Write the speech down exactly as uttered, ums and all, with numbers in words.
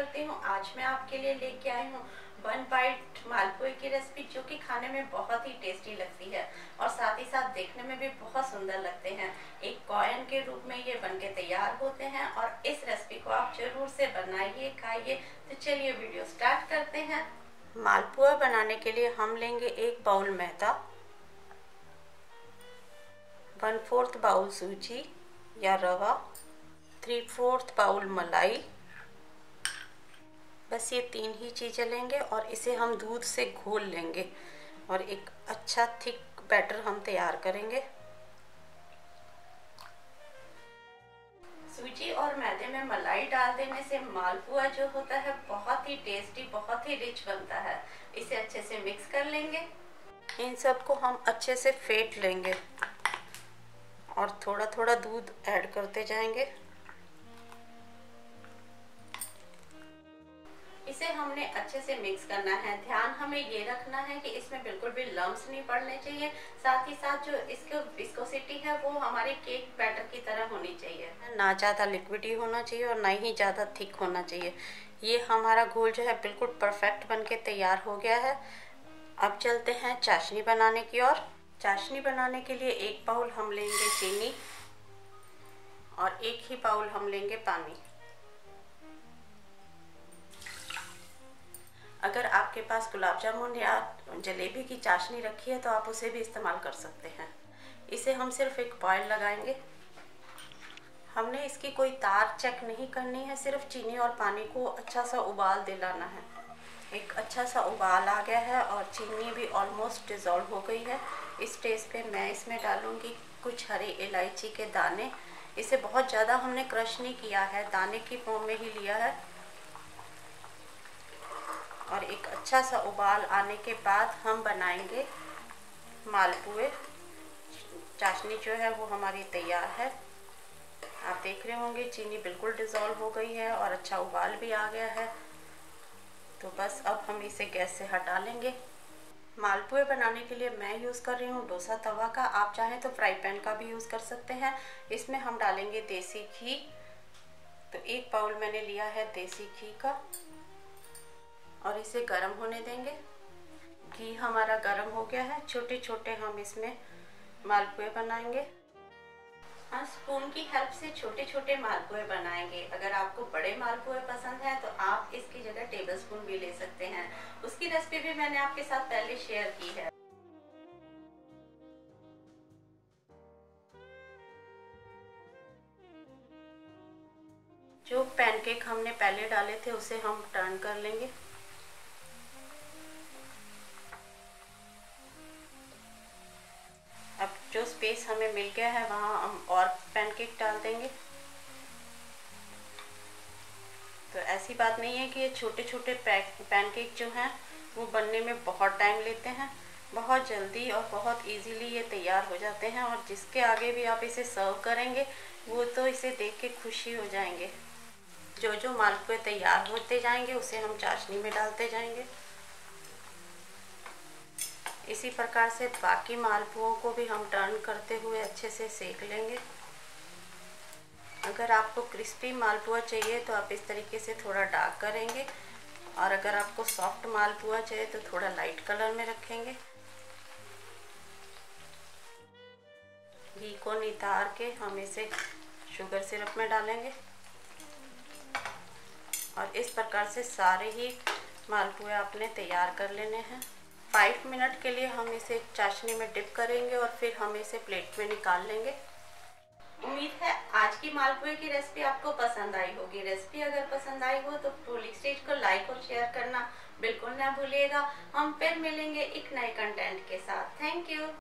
करती हूँ। आज मैं आपके लिए लेके आई हूँ वन बाइट मालपुए की रेसिपी, जो कि खाने में बहुत ही टेस्टी लगती है और साथ ही साथ देखने में भी बहुत सुंदर लगते हैं। एक कॉइन के रूप में ये बनके तैयार होते हैं और इस रेसिपी को आप जरूर से बनाइए, खाइए। तो चलिए वीडियो स्टार्ट करते हैं। मालपुआ बनाने के लिए हम लेंगे एक बाउल मैदा, वन फोर्थ बाउल सूजी या रवा, थ्री फोर्थ बाउल मलाई। बस ये तीन ही चीज़ें लेंगे और इसे हम दूध से घोल लेंगे और एक अच्छा थिक बैटर हम तैयार करेंगे। सूजी और मैदे में मलाई डाल देने से मालपुआ जो होता है बहुत ही टेस्टी, बहुत ही रिच बनता है। इसे अच्छे से मिक्स कर लेंगे। इन सब को हम अच्छे से फेंट लेंगे और थोड़ा थोड़ा दूध ऐड करते जाएंगे। इसे हमने अच्छे से मिक्स करना है। ध्यान हमें ये रखना है कि इसमें बिल्कुल भी लम्स नहीं पड़ने चाहिए। साथ ही साथ जो इसकी विस्कोसिटी है वो हमारे केक बैटर की तरह होनी चाहिए। ना ज़्यादा लिक्विडी होना चाहिए और ना ही ज़्यादा थिक होना चाहिए। ये हमारा घोल जो है बिल्कुल परफेक्ट बनके तैयार हो गया है। अब चलते हैं चाशनी बनाने की ओर। चाशनी बनाने के लिए एक बाउल हम लेंगे चीनी और एक ही बाउल हम लेंगे पानी। अगर आपके पास गुलाब जामुन या जलेबी की चाशनी रखी है तो आप उसे भी इस्तेमाल कर सकते हैं। इसे हम सिर्फ एक बॉयल लगाएंगे। हमने इसकी कोई तार चेक नहीं करनी है, सिर्फ चीनी और पानी को अच्छा सा उबाल दिलाना है। एक अच्छा सा उबाल आ गया है और चीनी भी ऑलमोस्ट डिज़ोल्व हो गई है। इस स्टेज पे मैं इसमें डालूंगी कुछ हरी इलायची के दाने। इसे बहुत ज़्यादा हमने क्रश नहीं किया है, दाने की फॉर्म में ही लिया है। और एक अच्छा सा उबाल आने के बाद हम बनाएंगे मालपुए। चाशनी जो है वो हमारी तैयार है। आप देख रहे होंगे चीनी बिल्कुल डिज़ोल्व हो गई है और अच्छा उबाल भी आ गया है। तो बस अब हम इसे गैस से हटा लेंगे। मालपुए बनाने के लिए मैं यूज़ कर रही हूँ डोसा तवा का। आप चाहें तो फ्राई पैन का भी यूज़ कर सकते हैं। इसमें हम डालेंगे देसी घी। तो एक बाउल मैंने लिया है देसी घी का और इसे गर्म होने देंगे। घी हमारा गर्म हो गया है। छोटे छोटे हम इसमें मालपुए बनाएंगे। हम स्पून की हेल्प से छोटे छोटे मालपुए बनाएंगे। अगर आपको बड़े मालपुए पसंद है तो आप इसकी जगह टेबल स्पून भी ले सकते हैं। उसकी रेसिपी भी मैंने आपके साथ पहले शेयर की है। जो पैनकेक हमने पहले डाले थे उसे हम टर्न कर लेंगे। अब जो स्पेस हमें मिल गया है वहाँ हम और पैनकेक डाल देंगे। तो ऐसी बात नहीं है कि ये छोटे छोटे पैनकेक जो हैं वो बनने में बहुत टाइम लेते हैं। बहुत जल्दी और बहुत इजीली ये तैयार हो जाते हैं और जिसके आगे भी आप इसे सर्व करेंगे वो तो इसे देख के खुशी हो जाएंगे। जो जो मालपुए तैयार होते जाएंगे उसे हम चाशनी में डालते जाएंगे। इसी प्रकार से बाकी मालपुओं को भी हम टर्न करते हुए अच्छे से सेक लेंगे। अगर आपको क्रिस्पी मालपुआ चाहिए तो आप इस तरीके से थोड़ा डार्क करेंगे और अगर आपको सॉफ्ट मालपुआ चाहिए तो थोड़ा लाइट कलर में रखेंगे। घी को नितार के हम इसे शुगर सिरप में डालेंगे और इस प्रकार से सारे ही मालपुए आपने तैयार कर लेने हैं। फाइव मिनट के लिए हम इसे चाशनी में डिप करेंगे और फिर हम इसे प्लेट में निकाल लेंगे। उम्मीद है आज की मालपुए की रेसिपी आपको पसंद आई होगी। रेसिपी अगर पसंद आई हो तो प्रोलिक स्टेज को लाइक और शेयर करना बिल्कुल ना भूलिएगा। हम फिर मिलेंगे एक नए कंटेंट के साथ। Thank you.